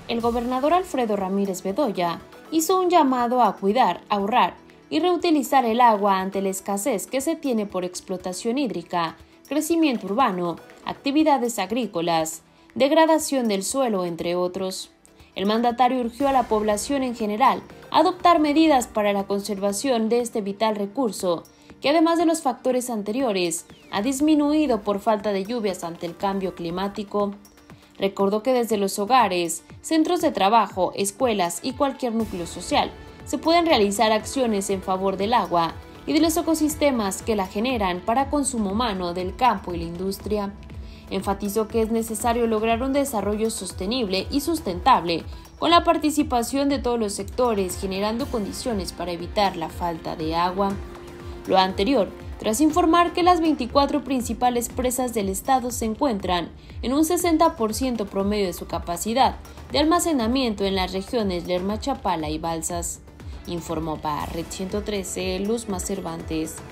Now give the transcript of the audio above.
el gobernador Alfredo Ramírez Bedoya hizo un llamado a cuidar, ahorrar y reutilizar el agua ante la escasez que se tiene por explotación hídrica, crecimiento urbano, actividades agrícolas, degradación del suelo, entre otros. El mandatario urgió a la población en general a adoptar medidas para la conservación de este vital recurso, que además de los factores anteriores, ha disminuido por falta de lluvias ante el cambio climático. Recordó que desde los hogares, centros de trabajo, escuelas y cualquier núcleo social se pueden realizar acciones en favor del agua y de los ecosistemas que la generan para consumo humano del campo y la industria. Enfatizó que es necesario lograr un desarrollo sostenible y sustentable con la participación de todos los sectores, generando condiciones para evitar la falta de agua. Lo anterior, tras informar que las 24 principales presas del estado se encuentran en un 60% promedio de su capacidad de almacenamiento en las regiones Lerma, Chapala y Balsas. Informó para Red 113 Luzma Cervantes.